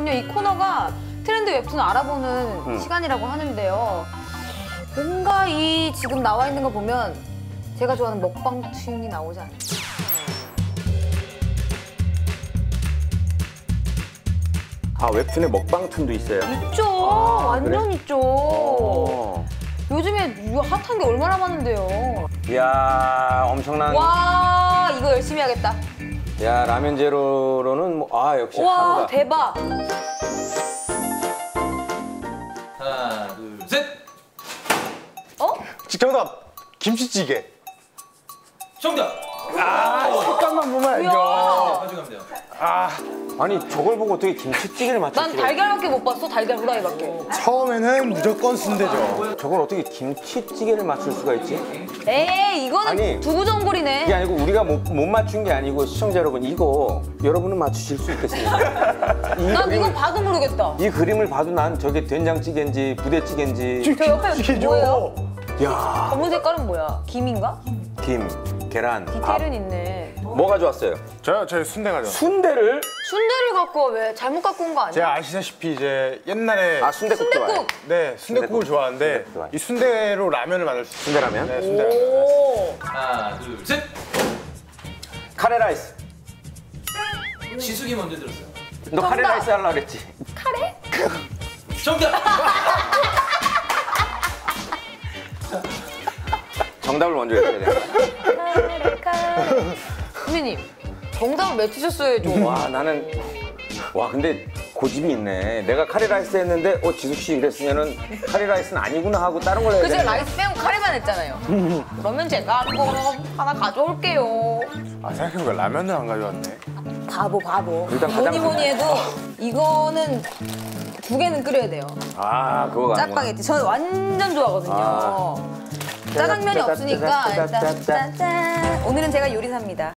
그렇군요. 이 코너가 트렌드 웹툰 알아보는 시간이라고 하는데요. 뭔가 이 지금 나와 있는 거 보면 제가 좋아하는 먹방충이 나오지 않아요? 아, 웹툰에 먹방툰도 있어요? 있죠. 완전 그래? 있죠. 요즘에 이거 핫한 게 얼마나 많은데요. 이야, 엄청난. 와, 이거 열심히 하겠다. 야, 라면 제로로는 뭐, 아, 역시 와, 한가. 대박. 하나, 둘, 셋! 어? 정답! 김치찌개. 정답! 색깔만 보면 알죠. 가져가면 돼요. 아니, 저걸 보고 어떻게 김치찌개를 맞출 난 수가 달걀밖에 못 봤어. 달걀 후라이밖에. 처음에는 무조건 순대죠. 저걸 어떻게 김치찌개를 맞출 수가 있지? 에이, 이거는 아니, 두부전골이네. 그게 아니고 우리가 못 맞춘 게 아니고 시청자 여러분, 이거 여러분은 맞추실 수 있겠습니까? 난 이거 봐도 모르겠다. 이 그림을 봐도 난 저게 된장찌개인지 부대찌개인지. 저 옆에 김치찌개죠. 뭐예요? 야, 검은 색깔은 뭐야? 김인가? 김, 계란, 밥. 디테일은 있네. 뭐가 좋았어요? 저희 순대 가죠. 순대를? 순대를 갖고 와, 왜? 잘못 갖고 온 거 아니야? 제가 아시다시피 이제 옛날에 아, 순대국 좋아해요. 순댓국! 네 순대국을 좋아하는데 순댓국 좋아해요. 이 순대로 라면을 만들 수 있어요. 순대라면? 네, 순대라면. 오. 하나, 둘, 셋! 카레라이스. 지숙이 먼저 들었어요. 너 정답. 카레라이스 하려고 그랬지? 카레? 정답! 정답을 먼저 했어야 돼. 카레. 선배님, 정답을 맞히셨어야죠. 와, 나는. 와, 근데 고집이 있네. 내가 카레라이스 했는데, 지숙 씨 이랬으면은 카레라이스는 아니구나 하고 다른 걸 해야 그래서 돼. 라이스 빼고 카레만 했잖아요. 그러면 제가 그거 하나 가져올게요. 생각해보니까 라면을 안 가져왔네. 바보. 일단 가장 뭐니 해도 이거는 2개는 끓여야 돼요. 그거가. 짜파게티. 저는 완전 좋아하거든요. 짜장면이 없으니까 일단 짠짠. 오늘은 제가 요리사입니다.